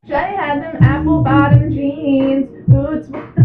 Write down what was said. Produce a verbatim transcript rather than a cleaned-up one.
Shay had them apple bottom jeans, boots with